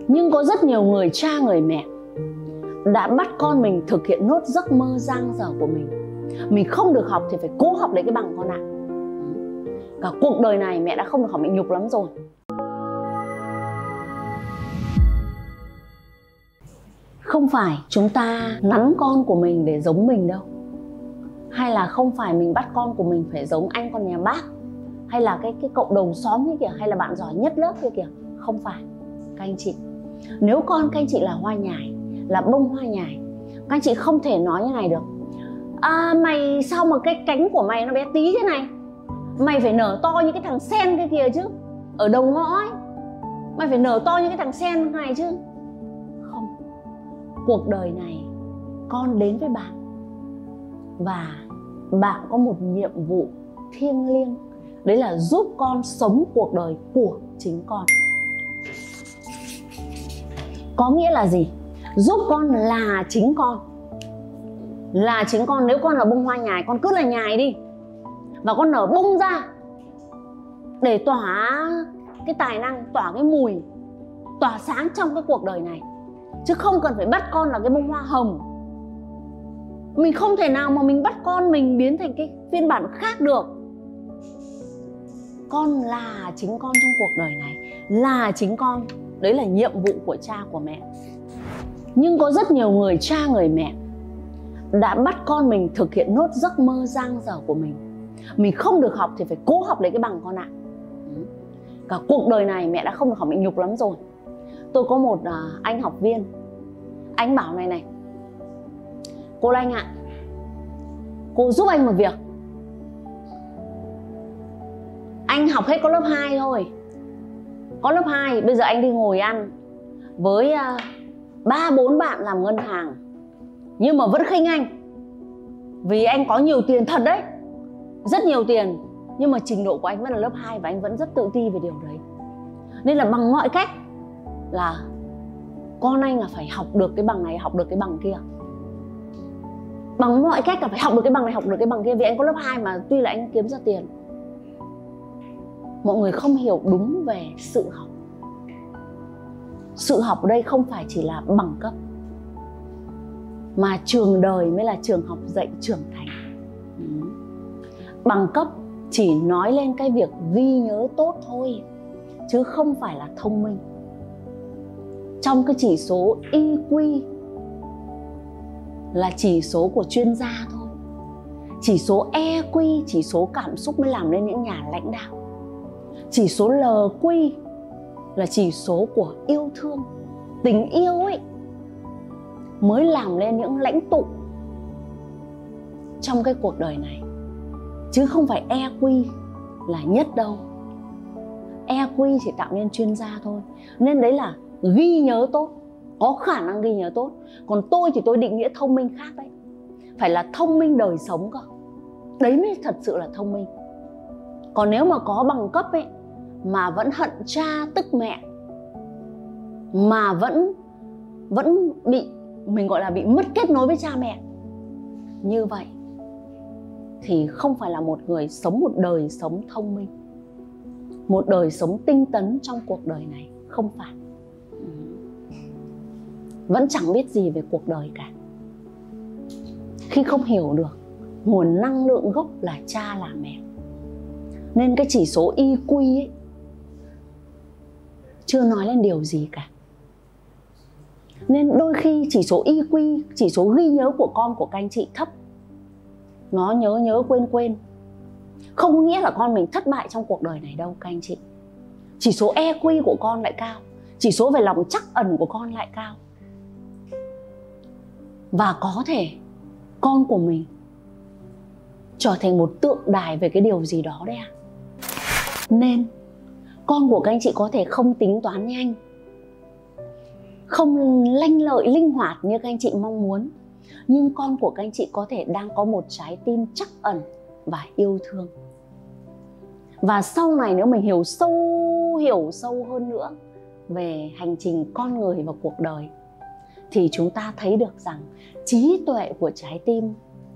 Nhưng có rất nhiều người cha người mẹ đã bắt con mình thực hiện nốt giấc mơ dang dở của mình. Mình không được học thì phải cố học lấy cái bằng con ạ. Cả cuộc đời này mẹ đã không được học, mẹ nhục lắm rồi. Không phải chúng ta nắn con của mình để giống mình đâu. Hay là không phải mình bắt con của mình phải giống anh con nhà bác, hay là cái cậu đầu xóm ấy kìa, hay là bạn giỏi nhất lớp kia kìa. Không phải các anh chị. Nếu con các anh chị là hoa nhài, là bông hoa nhài, các anh chị không thể nói như này được: mày sao mà cái cánh của mày nó bé tí thế này, mày phải nở to như cái thằng sen kia kìa chứ, ở đầu ngõ ấy, mày phải nở to như cái thằng sen này chứ. Không. Cuộc đời này con đến với bạn, và bạn có một nhiệm vụ thiêng liêng, đấy là giúp con sống cuộc đời của chính con. Có nghĩa là gì? Giúp con là chính con. Là chính con. Nếu con là bông hoa nhài, con cứ là nhài đi, và con nở bung ra để tỏa cái tài năng, tỏa cái mùi, tỏa sáng trong cái cuộc đời này. Chứ không cần phải bắt con là cái bông hoa hồng. Mình không thể nào mà mình bắt con mình biến thành cái phiên bản khác được. Con là chính con trong cuộc đời này, là chính con. Đấy là nhiệm vụ của cha của mẹ. Nhưng có rất nhiều người cha người mẹ đã bắt con mình thực hiện nốt giấc mơ dang dở của mình. Mình không được học thì phải cố học lấy cái bằng con ạ. Cả cuộc đời này mẹ đã không được học, mẹ nhục lắm rồi. Tôi có một anh học viên. Anh bảo này: cô Lanh ạ, cô giúp anh một việc. Anh học hết có lớp 2 thôi. Có lớp 2, bây giờ anh đi ngồi ăn với 3-4 bạn làm ngân hàng, nhưng mà vẫn khinh anh. Vì anh có nhiều tiền thật đấy, rất nhiều tiền, nhưng mà trình độ của anh vẫn là lớp 2, và anh vẫn rất tự ti về điều đấy. Nên là bằng mọi cách là con anh là phải học được cái bằng này, học được cái bằng kia. Bằng mọi cách là phải học được cái bằng này, học được cái bằng kia. Vì anh có lớp 2 mà tuy là anh kiếm ra tiền. Mọi người không hiểu đúng về sự học. Sự học ở đây không phải chỉ là bằng cấp, mà trường đời mới là trường học dạy trưởng thành. Bằng cấp chỉ nói lên cái việc ghi nhớ tốt thôi, chứ không phải là thông minh. Trong cái chỉ số EQ là chỉ số của chuyên gia thôi. Chỉ số EQ, chỉ số cảm xúc mới làm nên những nhà lãnh đạo. Chỉ số LQ là chỉ số của yêu thương, tình yêu ấy, mới làm nên những lãnh tụ trong cái cuộc đời này. Chứ không phải EQ là nhất đâu. EQ chỉ tạo nên chuyên gia thôi. Nên đấy là ghi nhớ tốt, có khả năng ghi nhớ tốt. Còn tôi thì tôi định nghĩa thông minh khác đấy. Phải là thông minh đời sống cơ. Đấy mới thật sự là thông minh. Còn nếu mà có bằng cấp ấy, mà vẫn hận cha tức mẹ, mà vẫn bị, mình gọi là bị mất kết nối với cha mẹ, như vậy thì không phải là một người sống một đời sống thông minh, một đời sống tinh tấn trong cuộc đời này. Không phải. Vẫn chẳng biết gì về cuộc đời cả, khi không hiểu được nguồn năng lượng gốc là cha là mẹ. Nên cái chỉ số EQ ấy chưa nói lên điều gì cả. Nên đôi khi chỉ số EQ, chỉ số ghi nhớ của con của các anh chị thấp, nó nhớ quên, không có nghĩa là con mình thất bại trong cuộc đời này đâu các anh chị. Chỉ số EQ của con lại cao, chỉ số về lòng trắc ẩn của con lại cao. Và có thể con của mình trở thành một tượng đài về cái điều gì đó đấy ạ. Nên con của các anh chị có thể không tính toán nhanh, không lanh lợi linh hoạt như các anh chị mong muốn, nhưng con của các anh chị có thể đang có một trái tim trắc ẩn và yêu thương. Và sau này nếu mình hiểu sâu hơn nữa về hành trình con người và cuộc đời, thì chúng ta thấy được rằng trí tuệ của trái tim,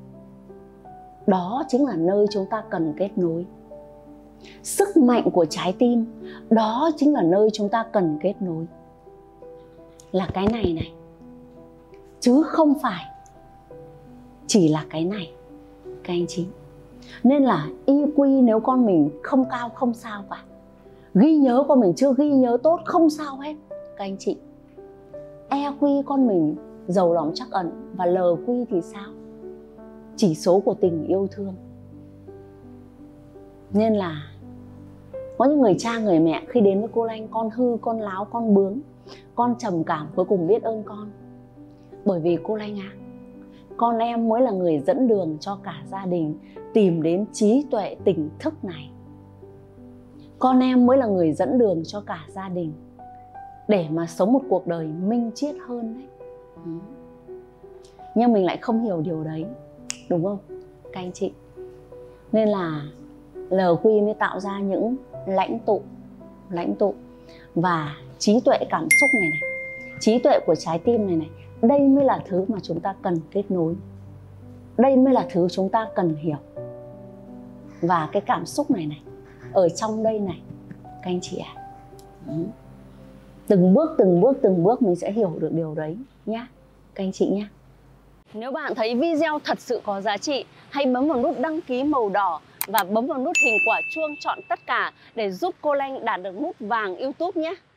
đó chính là nơi chúng ta cần kết nối. Sức mạnh của trái tim, đó chính là nơi chúng ta cần kết nối. là cái này này, chứ không phải chỉ là cái này các anh chị. Nên là EQ nếu con mình không cao không sao cả, ghi nhớ con mình chưa ghi nhớ tốt không sao hết các anh chị. EQ con mình giàu lòng trắc ẩn, và LQ thì sao? Chỉ số của tình yêu thương. Nên là có những người cha người mẹ khi đến với cô Lanh, con hư, con láo, con bướng, con trầm cảm, cuối cùng biết ơn con. Bởi vì cô Lanh ạ, con em mới là người dẫn đường cho cả gia đình tìm đến trí tuệ tỉnh thức này. Con em mới là người dẫn đường cho cả gia đình để mà sống một cuộc đời minh triết hơn đấy. Nhưng mình lại không hiểu điều đấy, đúng không các anh chị? Nên là LQ mới tạo ra những lãnh tụ và trí tuệ cảm xúc này này, trí tuệ của trái tim này này. Đây mới là thứ mà chúng ta cần kết nối, đây mới là thứ chúng ta cần hiểu. Và cái cảm xúc này này, ở trong đây này các anh chị ạ. Từng bước mình sẽ hiểu được điều đấy nhá các anh chị nhé. Nếu bạn thấy video thật sự có giá trị, hãy bấm vào nút đăng ký màu đỏ và bấm vào nút hình quả chuông chọn tất cả để giúp cô Lanh đạt được nút vàng YouTube nhé.